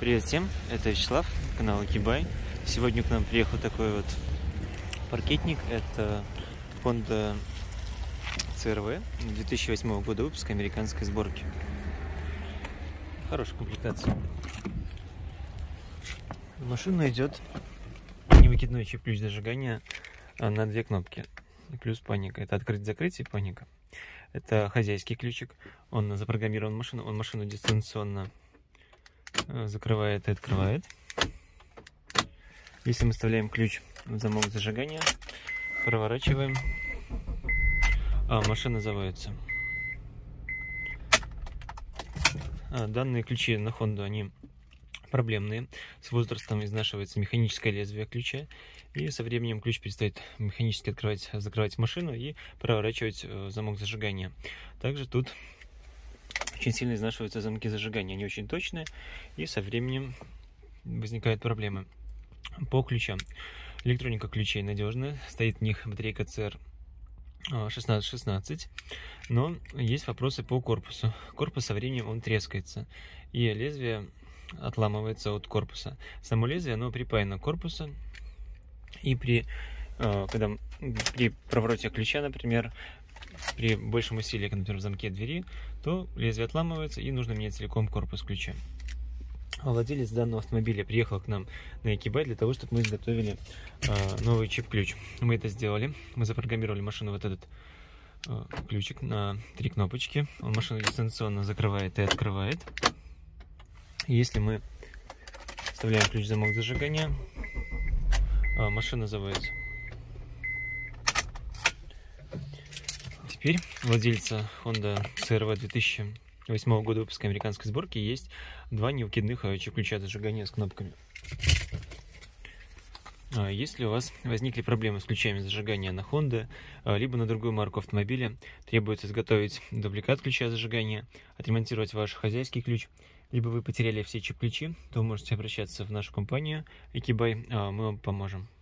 Привет всем, это Вячеслав, канал Акибай. Сегодня к нам приехал такой вот паркетник. Это Honda CR-V 2008 года выпуска, американской сборки. Хорошая комплектация. Машина идет невыкидной чип-ключ зажигания на две кнопки. Плюс паника. Это открыть-закрыть и паника. Это хозяйский ключик. Он запрограммирован в машину. Он машину дистанционно закрывает и открывает. Если мы вставляем ключ в замок зажигания, проворачиваем, машина заводится. Данные ключи на Honda, они проблемные. С возрастом изнашивается механическое лезвие ключа, и со временем ключ перестает механически открывать, закрывать машину и проворачивать замок зажигания. Также тут очень сильно изнашиваются замки зажигания, они очень точные, и со временем возникают проблемы. По ключам. Электроника ключей надежная, стоит в них батарейка CR1616, но есть вопросы по корпусу. Корпус со временем он трескается, и лезвие отламывается от корпуса. Само лезвие, оно припаяно к корпусу, и при провороте ключа, например, при большем усилии, например, в замке двери, то лезвие отламывается, и нужно менять целиком корпус ключа. Владелец данного автомобиля приехал к нам на Акибай для того, чтобы мы изготовили новый чип-ключ. Мы это сделали. Мы запрограммировали машину вот этот ключик на 3 кнопочки. Он машину дистанционно закрывает и открывает. Если мы вставляем ключ в замок зажигания, машина заводится. Теперь владельца Honda CR-V 2008 года выпуска американской сборки есть два невыкидных чип-ключа зажигания с кнопками. Если у вас возникли проблемы с ключами зажигания на Honda, либо на другую марку автомобиля, требуется изготовить дубликат ключа зажигания, отремонтировать ваш хозяйский ключ, либо вы потеряли все чип-ключи, то можете обращаться в нашу компанию Акибай, мы вам поможем.